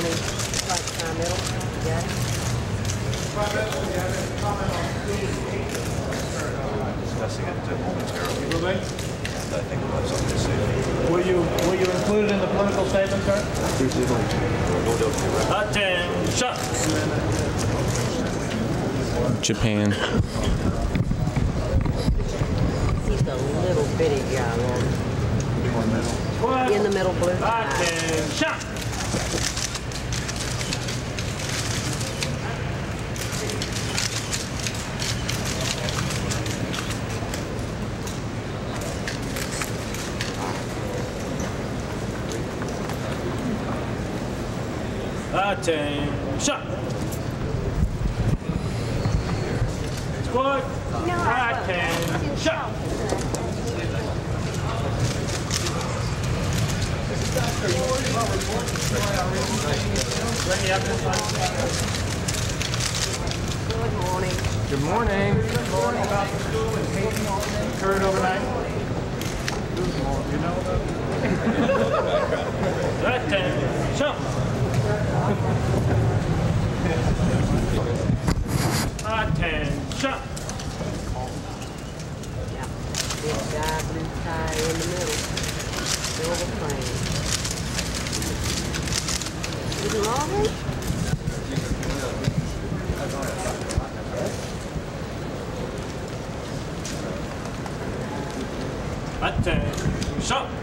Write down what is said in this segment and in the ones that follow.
morning. Like Carmel, you got it? Discussing it momentarily. I think we'll have something to say. Were you included in the political statement, sir? No doubt. Attention! Japan. He's a little bitty guy, Lord. In the middle blue tie. Attention! Attention! Squad! Attention! Good morning. Good morning. Good morning. About the school in Haiti occurred overnight. Good morning. You know about Attention! Attention! Yeah. Big guy, blue tie in the middle. Silver plane. Is it long? Attention!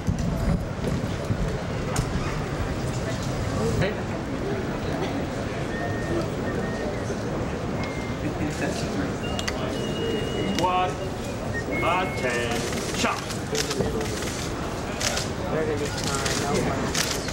What? Attention! Burgundy tie, no one.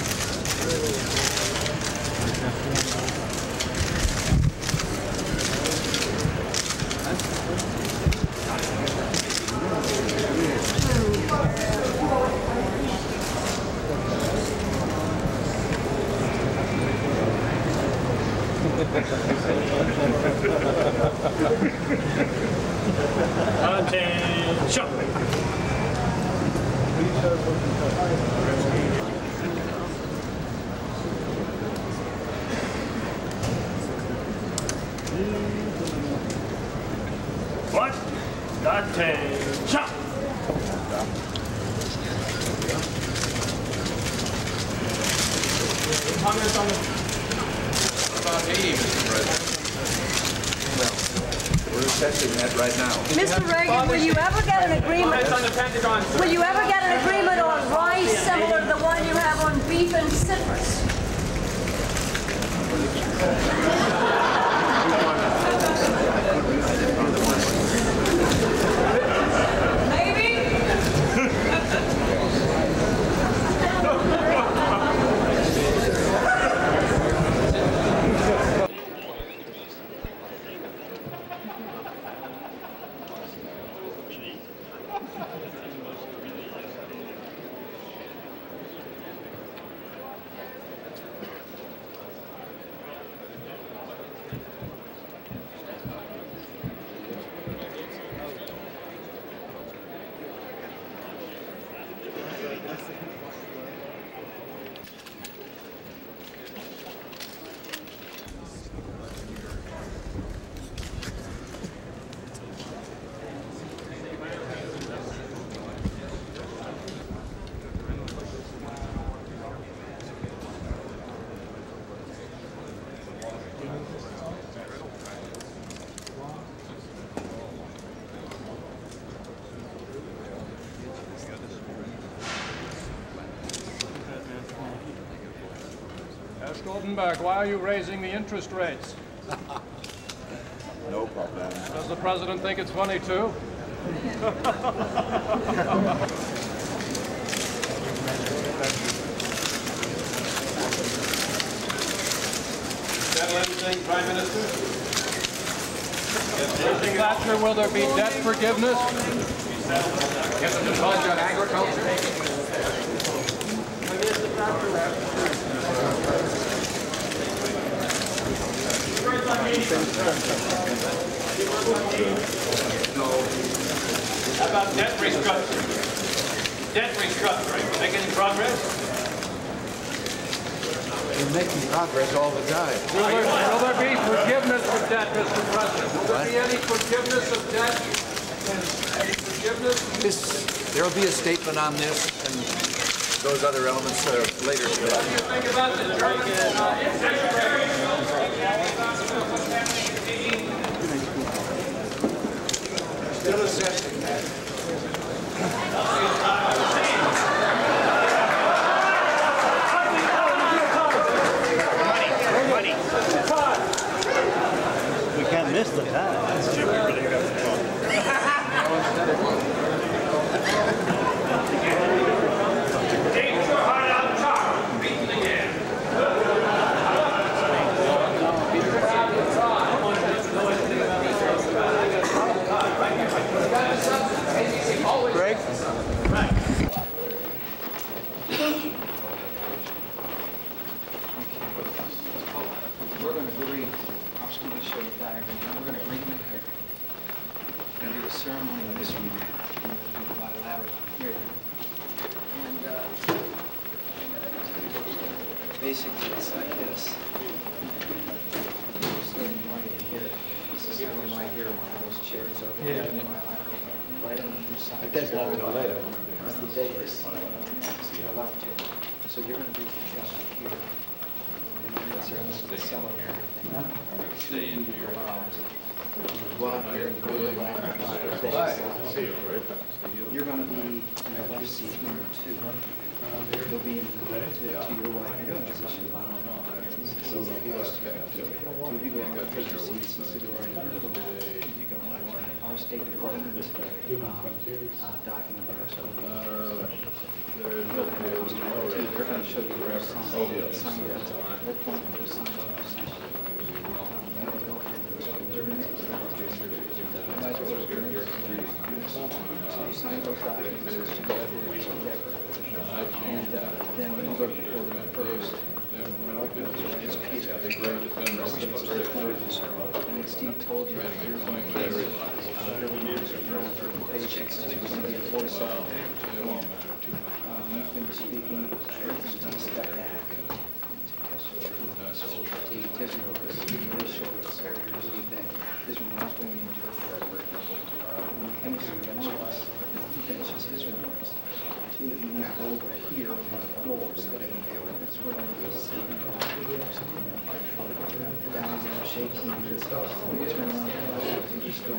Attention! What? Attention! Comments on the about Haiti, Mr. President? We're assessing that right now. Mr. Reagan, will you ever get an agreement? On the Pentagon, sir. Will you ever get an agreement on rice similar to the one you have on beef and citrus? Maybe. Stoltenberg, why are you raising the interest rates? No problem. Does the president think it's funny, too? Settle everything, Prime Minister? Mr. Thatcher, will there be debt forgiveness? Get them to budget on agriculture? How about debt restructuring? Debt restructuring. Make any progress? We're making progress all the time. Will there be forgiveness of debt, Mr. President? Will there be any forgiveness of debt? Any forgiveness? There'll be a statement on this and those other elements later. What do you think about the German interest rate? Still assessing that. We can't miss the time. Greg? We're going to agree. I'm just going to show you the diagram. We're going to agree in here. We're going to do the ceremony on this one. We're going to do the bilateral here. And basically, it's like this. Standing right in here. This is standing right here on those chairs over here. Bilateral. Right on the side. But that's not till later. It's the day is to the left here. So you're going to do the down here. That's our cellar and everything. I'm going to stay in here. Go out here and go to the right. You're going to be in the left seat, number 2. You'll be in to your right hand position. So if you go out and take your seats to the right hand, you go right. Our State Department document. They're going to show you where to sign it. No point to sign it. So you sign those documents. And then when you go to the courtroom first, it's Peter. And Steve told you that you're going to get patients and you're going to get a voice out there. You've been speaking, everything's going to step back. This one is going into finishes his remarks. Two of you move over here on the floors. That's where I'm going to sit. Down there, shaking. Turn around to this door.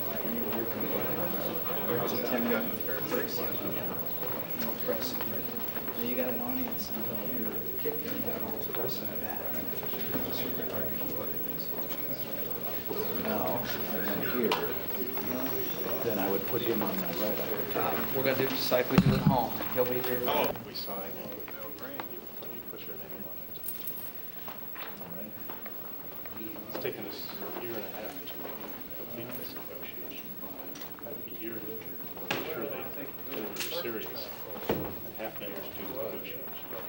It's a 10-minute break. No pressing. Now you got an audience and you're kicking that all press in the back. Now, and then here, then I would put him on my right. We're going to do just like we do at home. He'll be here. We sign it. You put your name on it. All right. It's taken us a year and a half to complete this negotiation. A year to make sure they were serious, and half a year to do the negotiation.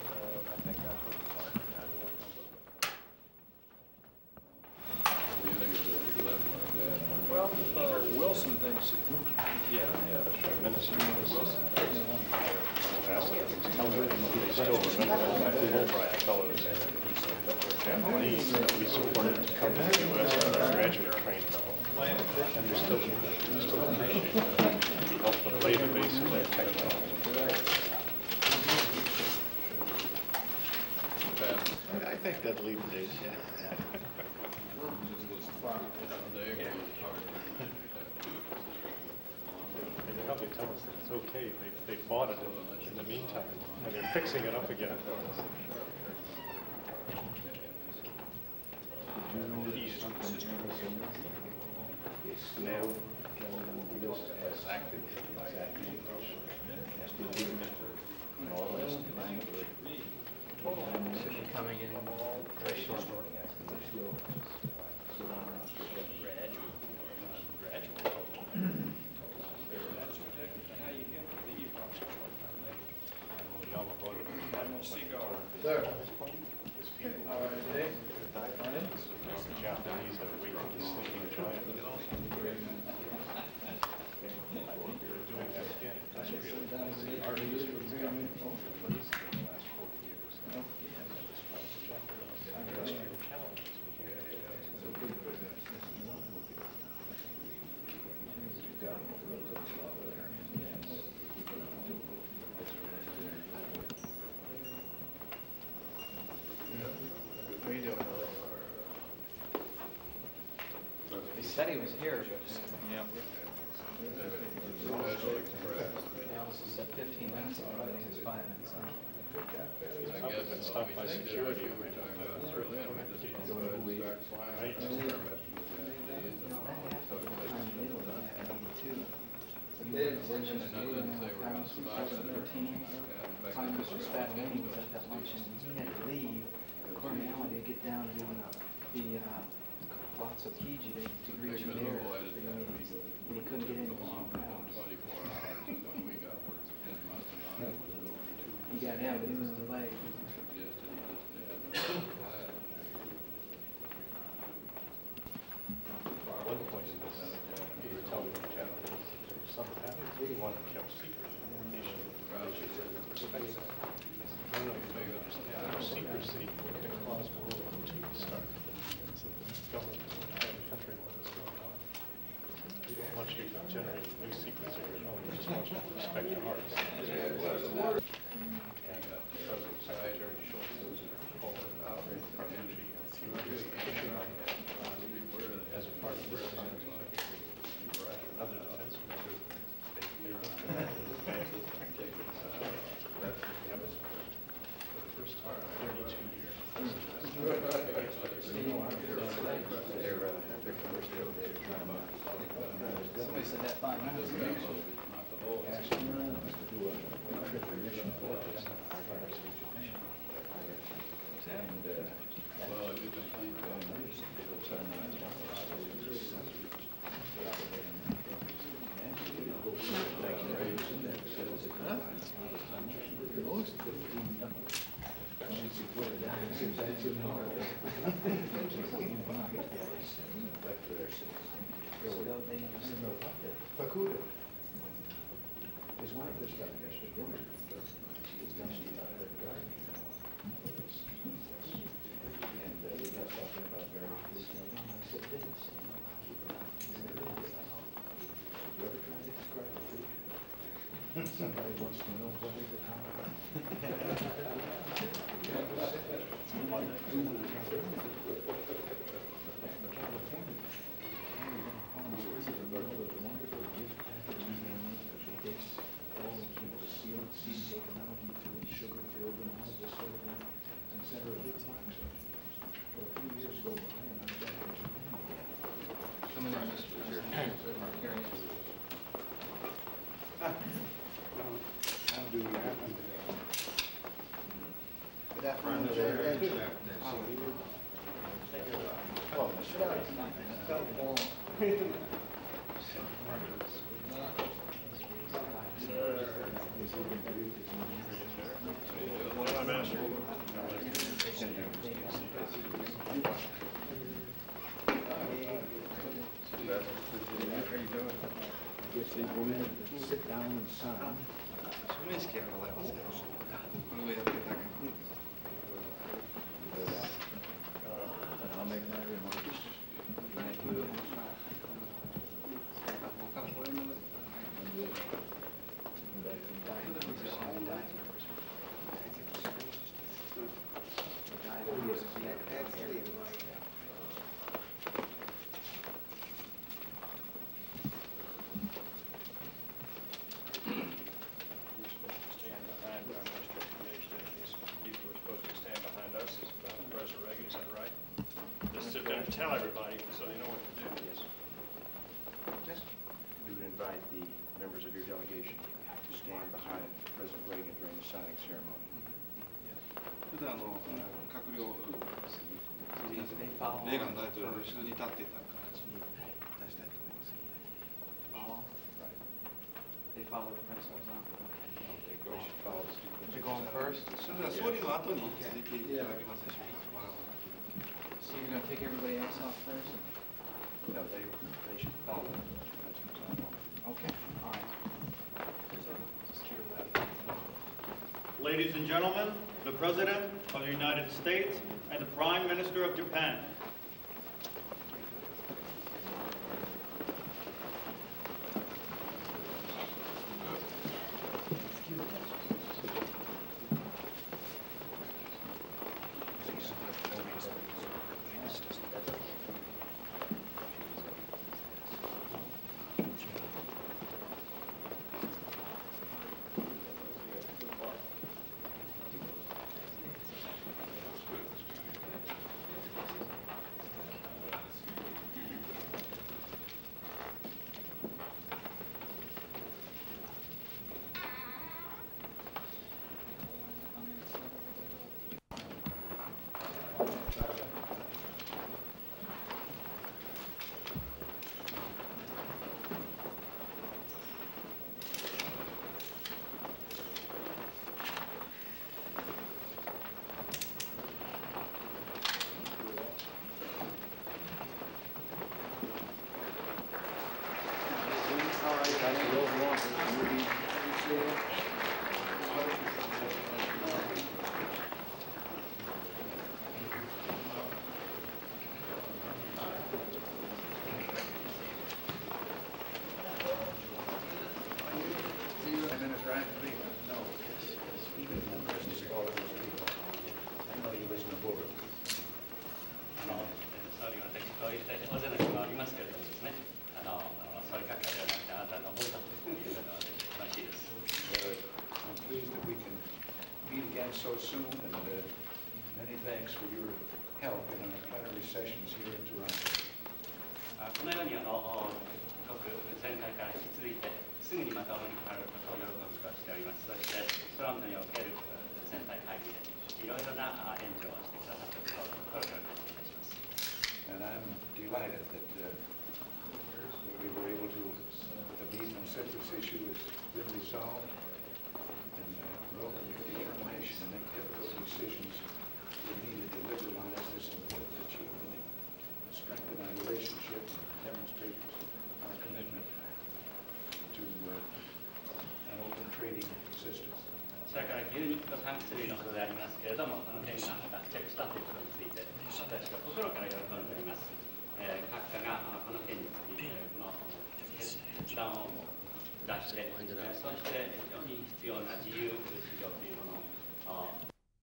Well, Wilson thinks it. Yeah, the minister was asked them to tell them they still remember the Fulbright fellows. Japanese that we supported to come to the U.S. for their graduate training. And they're still appreciate it. We helped them lay the base of their technology. I think that'll leave the days, yeah. They probably tell us that it's okay. They bought it in the meantime, and they're fixing it up again. Now, active. Should be coming in very short. Sir. Japanese have awakened the sleeping giant. They're doing that again. That's really our industry has gotten at least in the last 40 years. Said he was here, but Yeah. they also said 15 minutes ago, but it was 5 minutes. I guess it's stopped by security. Time Mr. Spagnini was at that luncheon, and he had to leave Cornell to get down to the Palazzo Chigi to greet you there for your meetings, and he couldn't get into his own house. He got in, but he was delayed. One point in this, you were telling me, Jeff, there was something happened, one kept secret. Secrecy, the clause for World War II started. It's the government of the country and what's going on. We don't want you to generate new secrets of your own, we just want you to respect your hearts. And because of Secretary Schultz pulled out Carlucci, he was just pushing as a part of this time to another defense measure. For the first time in 32 years. Somebody said that 5 minutes ago. Facuda. His wife was down there. She was down there in the garden. And we got talking about various things. And I said, this. You ever try to describe the food? Somebody wants to know what is it, California. Wonderful gift packaging they make. It takes all the sealed seed taken out, you fill it sugar filled and all this sort of thing, and send her a big box. For a few years go by, and I'm back in Japan. Some of them was your hearings. How do you happen to Good afternoon. Oh, sit down. How are you doing? I guess they go in and sit down and sign. And I'll make my remarks. Tell everybody so they know what to do. Yes. We would invite the members of your delegation to stand behind President Reagan during the signing ceremony. 普段閣僚レーガン大統領の後ろに立っていた形に出したいと思います。 Follow? They follow the principles on. They should follow the sequence. You're going first? それでは総理の後に続いていただけますでしょうか。 So you're going to take everybody else off first? No, they should follow the principles on one. Okay, all right. Ladies and gentlemen, the President of the United States and the Prime Minister of Japan. meet again so soon, and many thanks for your help in our plenary sessions here in Toronto. このように各前回から引き続いてすぐにまたお目にかかることを喜びとしております。そしてトロントにおける全体会議でいろいろな援助をしてくださったことを心から感謝いたします。 And I'm delighted that we were able to, the beef and citrus issue has been resolved, and welcome your determination to make difficult decisions that needed to liberalize this important achievement, strengthen our relationship, and demonstrate our commitment to an open trading system. それから牛肉と柑橘類のことでありますけれども、この点が着したということについて、私は心から喜んでおります。閣下がこの件について、この決断を下して、そして非常に必要な自由市場というものを